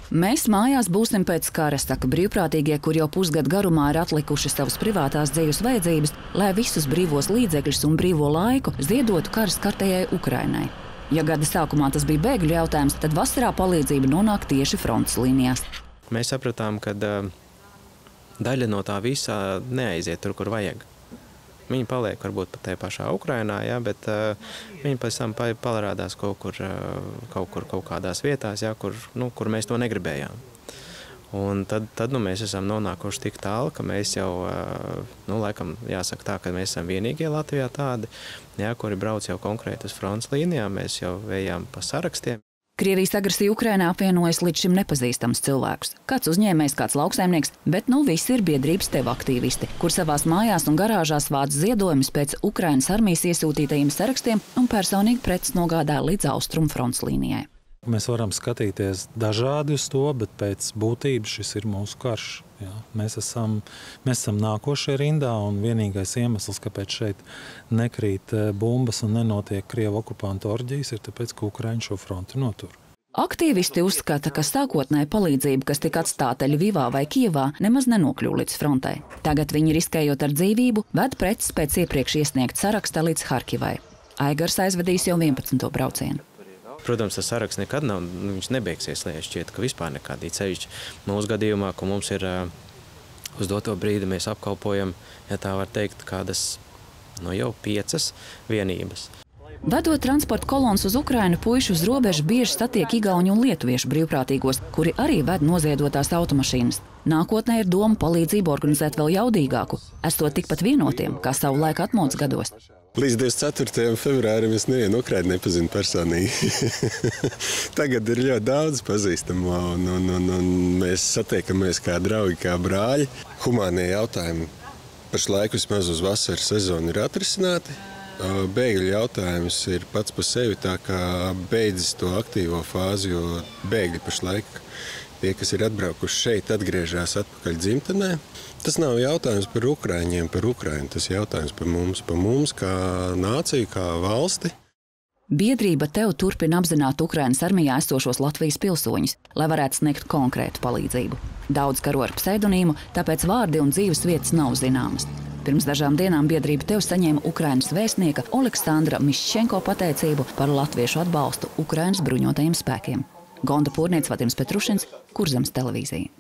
Mēs mājās būsim pēc kara, saka brīvprātīgie, kur jau pusgadu garumā ir atlikuši savas privātās dzīves vajadzības, lai visus brīvos līdzekļus un brīvo laiku ziedotu kara skartajai Ukrainai. Ja gada sākumā tas bija bēgļu jautājums, tad vasarā palīdzība nonāk tieši frontes līnijās. Mēs sapratām, ka daļa no tā visā neaiziet tur, kur vajag. Viņi paliek varbūt pat tajā pašā Ukrainā, ja, bet viņi pēc tam parādās kaut kādās vietās, ja, kur mēs to negribējām. Un tad mēs esam nonākuši tik tālu, ka mēs jau, laikam jāsaka tā, ka mēs esam vienīgie Latvijā tādi, ja, kuri brauc jau konkrēti uz frontes līnijām, mēs jau ejam pa sarakstiem. Krievijas agresija Ukrainā apvienojas līdz šim nepazīstams cilvēkus. Kāds uzņēmējs, kāds lauksaimnieks, bet visi ir biedrības tev aktīvisti, kur savās mājās un garāžās vāc ziedojumus pēc Ukrainas armijas iesūtītajiem sarakstiem un personīgi preces nogādā līdz austrumu frontes līnijai. Mēs varam skatīties dažādi uz to, bet pēc būtības šis ir mūsu karš. Jā. Mēs esam nākošie rindā, un vienīgais iemesls, kāpēc šeit nekrīt bumbas un nenotiek Krievu okupantu orģijas, ir tāpēc, ka Ukraiņa šo fronti notur. Aktīvisti uzskata, ka sākotnēji palīdzība, kas tika atstāta Ļvivā vai Kijevā, nemaz nenokļuva līdz frontei. Tagad viņi, riskējot ar dzīvību, ved preces pēc iepriekš iesniegt saraksta līdz Harkivai. Aigars aizvedīs jau 11. braucienu. Protams, tas saraksts nekad viņš nebeigsies, lai šķiet, ka vispār nekādī ceļšķi. Mūsu gadījumā, ka mums ir uz doto brīdi, mēs apkalpojam, ja tā var teikt, kādas jau 5 vienības. Vedot transporta kolonas uz Ukrainu, puiši uz robežu bieži satiek igauņu un lietuviešu brīvprātīgos, kuri arī ved noziedotās automašīnas. Nākotnē ir doma palīdzību organizēt vēl jaudīgāku, esot tikpat vienotiem, kā savu laiku atmodas gados. Līdz 24. februārim es nevienu Ukrainu nepazinu personīgi. Tagad ir ļoti daudz pazīstamo, un mēs satiekamies kā draugi, kā brāļi. Humānie jautājumi pašlaik vismaz uz vasaras sezonu ir atrisināti. Bēgļu jautājums ir pats par sevi tā kā beidzis to aktīvo fāzi, jo bēgļi pašlaik, tie, kas ir atbraukuši šeit, atgriežās atpakaļ dzimtenē. Tas nav jautājums par Ukraiņiem, par Ukrainu, tas jautājums par mums kā nāciju, kā valsti. Biedrība tev turpina apzināt Ukrainas armijā esošos Latvijas pilsoņus, lai varētu sniegt konkrētu palīdzību. Daudz karo ar pseidonīmu, tāpēc vārdi un dzīves vietas nav zināmas. Pirms dažām dienām biedrība tev saņēma Ukrainas vēstnieka Oleksandra Miščenko pateicību par latviešu atbalstu Ukrainas bruņotajiem spēkiem. Gonda Pūrniec, Vadims Petrušins, Kurzemes televīzija.